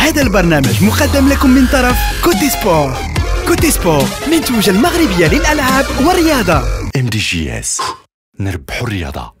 هذا البرنامج مقدم لكم من طرف كوتي سبور. كوتي سبور منتوجة المغربية للألعاب والرياضة. MDGS، نربحوا الرياضة.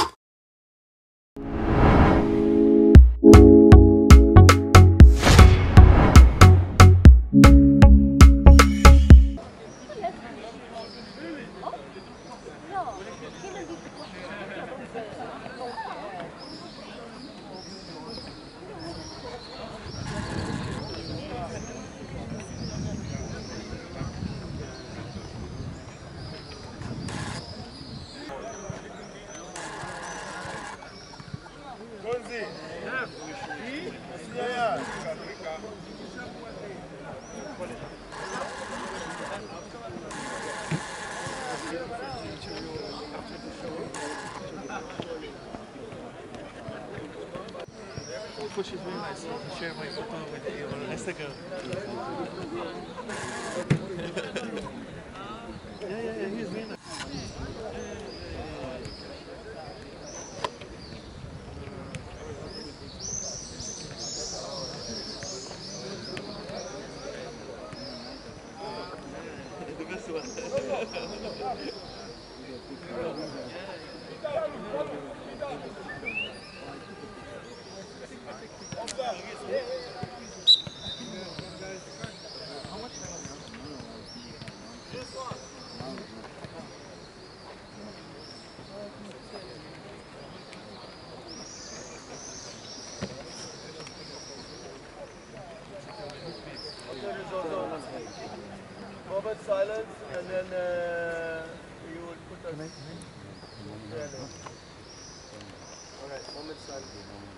Which is really nice to share my photo with you on Instagram. Yeah, he's really nice. The best one. Moment silence, and then you will put us. Alright, moment silence.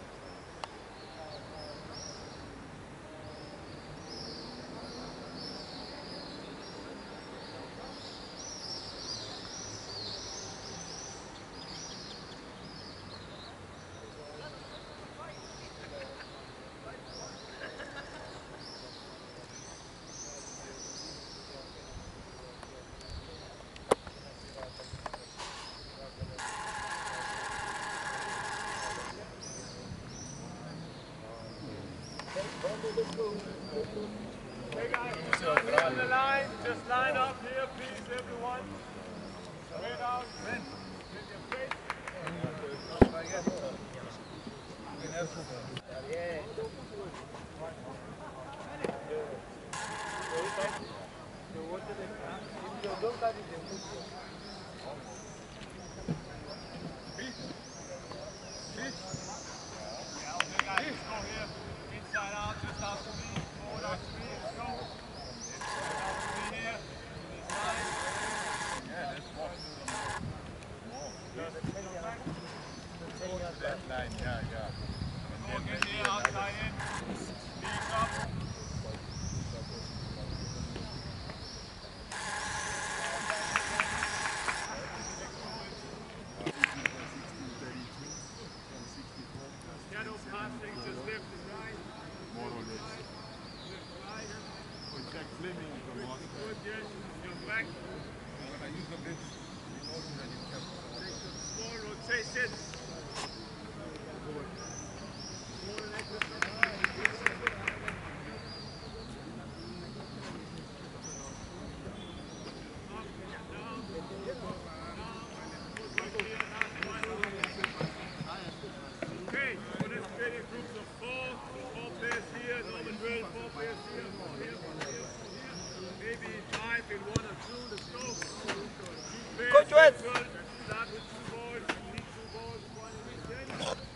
Hey guys, on the line, just line up here, please, everyone. Straight out, with your face. Coach West! Start with 2 balls, you need 2 balls, 1 in each end.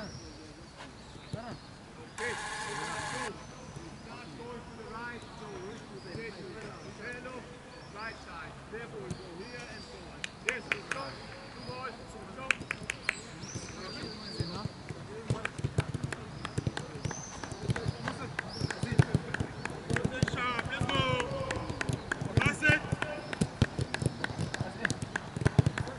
Okay, start going to the right, so straight to the hello, right side. Therefore we go here and so on. Yes, we stop, 2 balls, stop. Let's go! Pass it!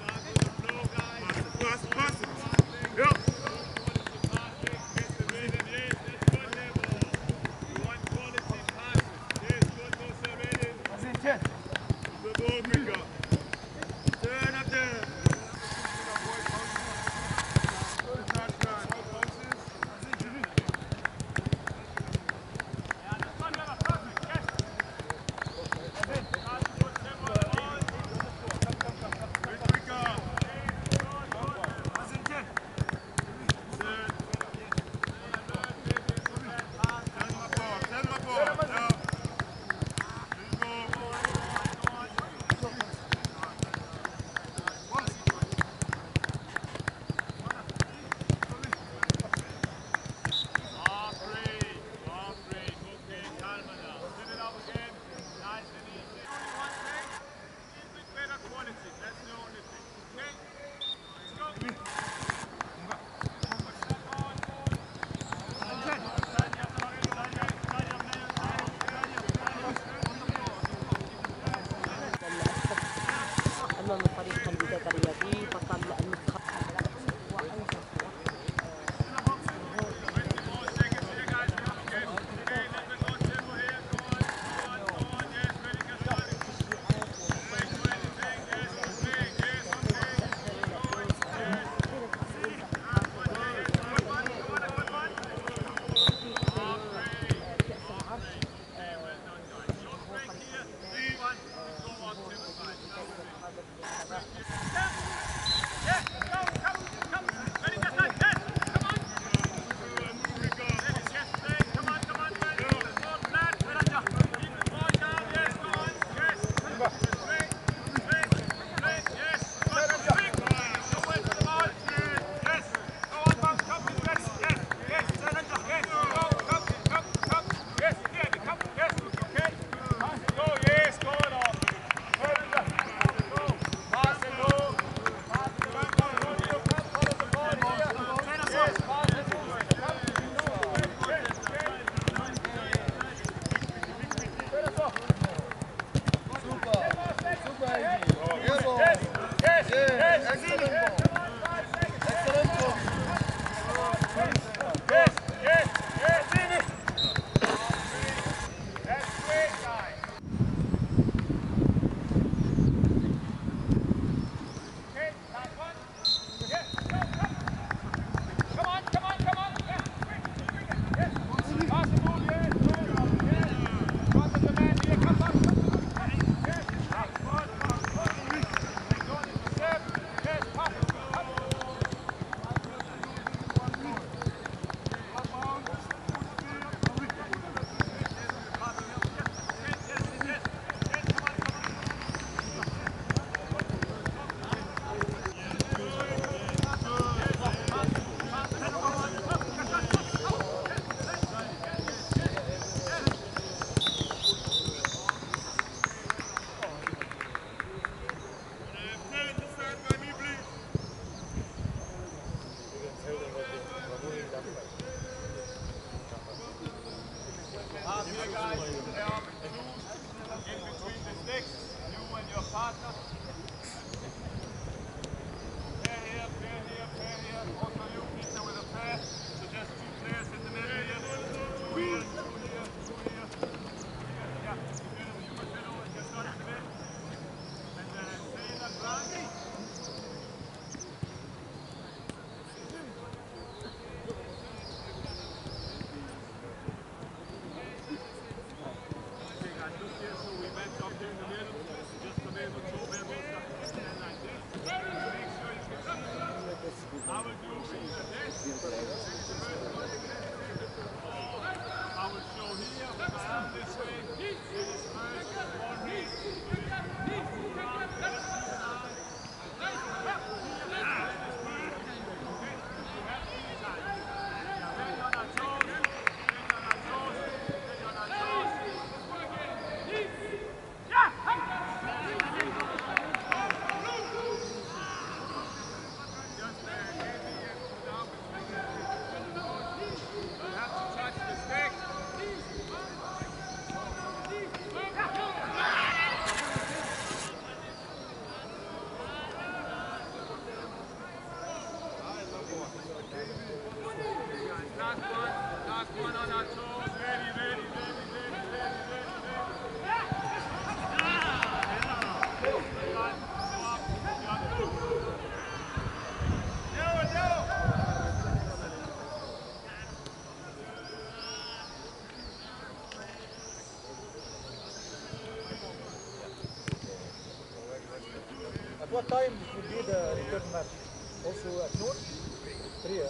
At what time will be the return match? Also at noon? 3.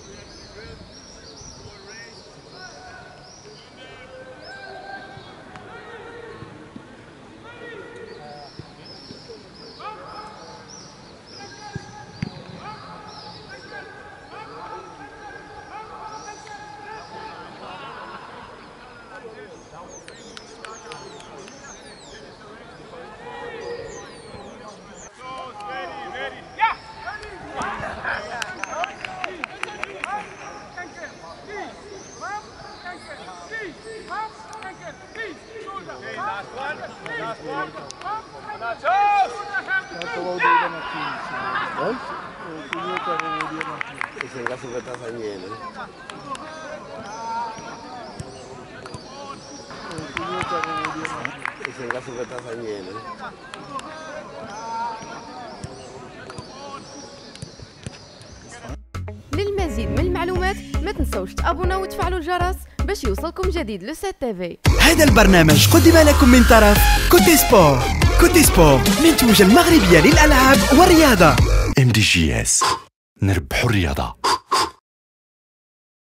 Sehingga sudah rasanya ini. Sehingga sudah rasanya ini. للمزيد من المعلومات ما تنسوش تابونا وتفعلوا الجرس باش يوصلكم جديد لو 7 تيفي. هذا البرنامج قدم لكم من طرف كوتي سبور. كوتي سبور منتوجة المغربية للألعاب والرياضة. MDGS نربحوا الرياضة.